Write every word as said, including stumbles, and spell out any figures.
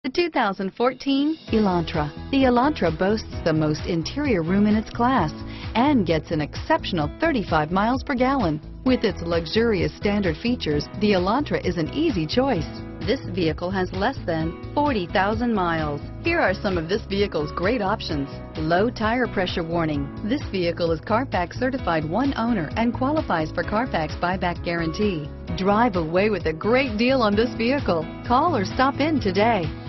The two thousand fourteen Elantra. The Elantra boasts the most interior room in its class and gets an exceptional thirty-five miles per gallon. With its luxurious standard features, the Elantra is an easy choice. This vehicle has less than forty thousand miles. Here are some of this vehicle's great options. Low tire pressure warning. This vehicle is Carfax certified one owner and qualifies for Carfax buyback guarantee. Drive away with a great deal on this vehicle. Call or stop in today.